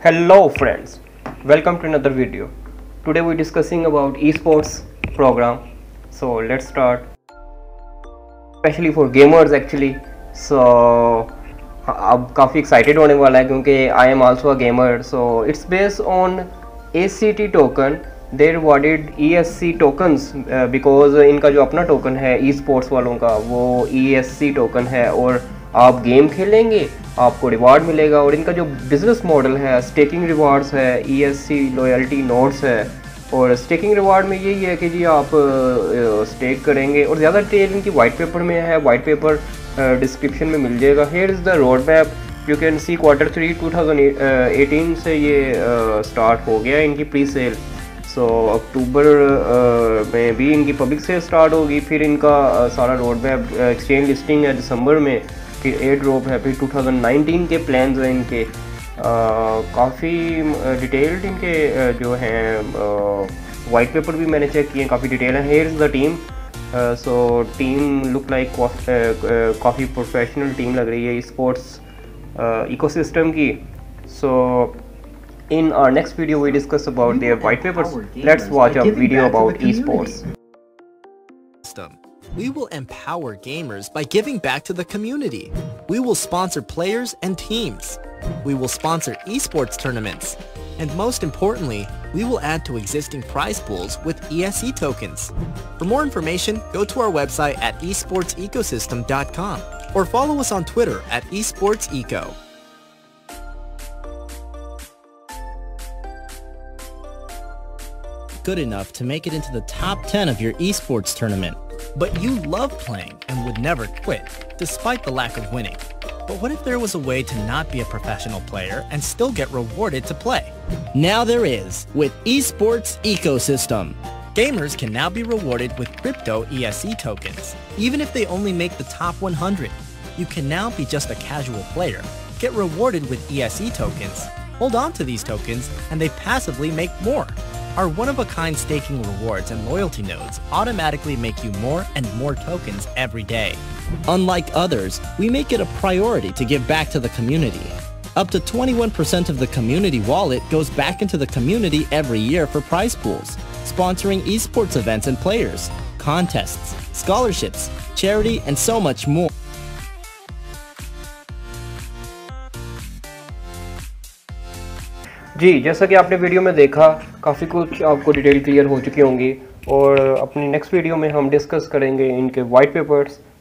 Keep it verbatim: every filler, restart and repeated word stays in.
Hello friends, welcome to another video. Today we're discussing about esports program. So let's start. Especially for gamers actually. So अब काफ़ी excited होने वाला है क्योंकि I am also a gamer. So it's based on A C T token. They rewarded E S C tokens uh, because इनका जो अपना token है esports वालों का वो E S C टोकन है और आप गेम खेलेंगे आपको रिवार्ड मिलेगा। और इनका जो बिज़नेस मॉडल है स्टेकिंग रिवार्ड्स है, E S C loyalty notes है। और स्टेकिंग रिवार्ड में यही है कि जी आप स्टेक करेंगे और ज़्यादा डिटेल इनकी वाइट पेपर में है। वाइट पेपर डिस्क्रिप्शन में मिल जाएगा। Here is the road map. You can see quarter three two thousand eighteen से ये स्टार्ट uh, हो गया इनकी pre sale. So October uh, में भी इनकी पब्लिक सेल स्टार्ट होगी। फिर इनका uh, सारा रोड मैप एक्सचेंज लिस्टिंग है दिसंबर में, फिर एयर ड्रॉप है, फिर टू थाउजेंड नाइनटीन के प्लान्स हैं इनके। काफ़ी डिटेल्ड इनके uh, जो हैं वाइट पेपर भी मैंने चेक किए, काफ़ी डिटेल है। Here is the team. So team look like काफ़ी प्रोफेशनल टीम लग रही है स्पोर्ट्स इकोसिस्टम की। सो in our next video we discuss about their white papers. Let's watch a video about esports. We will empower gamers by giving back to the community. We will sponsor players and teams. We will sponsor esports tournaments. And most importantly, we will add to existing prize pools with E S E tokens. For more information, go to our website at esports ecosystem dot com or follow us on Twitter at esportseco. Good enough to make it into the top ten of your esports tournament, but you love playing and would never quit, despite the lack of winning. But what if there was a way to not be a professional player and still get rewarded to play? Now there is, with Esports Ecosystem. Gamers can now be rewarded with crypto E S E tokens, even if they only make the top one hundred. You can now be just a casual player, get rewarded with E S E tokens, hold on to these tokens, and they passively make more. Our one-of-a-kind staking rewards and loyalty nodes automatically make you more and more tokens every day. Unlike others, we make it a priority to give back to the community. Up to twenty-one percent of the community wallet goes back into the community every year for prize pools, sponsoring esports events and players, contests, scholarships, charity, and so much more. जी, जैसा कि आपने video में देखा काफ़ी कुछ आपको detail clear हो चुकी होंगी और अपनी नेक्स्ट वीडियो में हम डिस्कस करेंगे इनके वाइट पेपर्स